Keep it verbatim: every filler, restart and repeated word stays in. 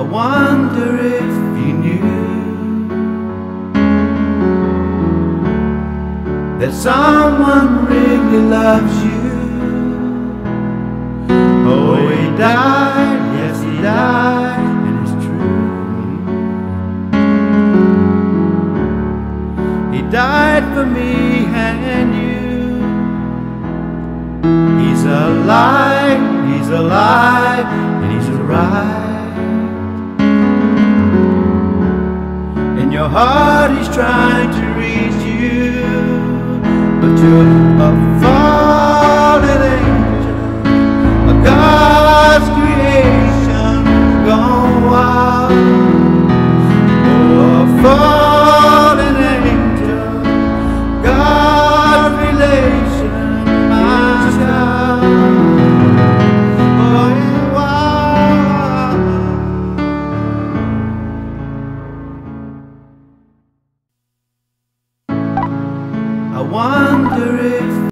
wonder if you knew that someone really loves you. Oh, he died, yes he died, and it's true. He died for me and you. He's alive, he's alive, and he's right. And your heart is trying to reach you, but you're a fallen angel, a God's creation gone wild. Oh, a fallen angel, God's relation, my child. Oh, you are. I wonder if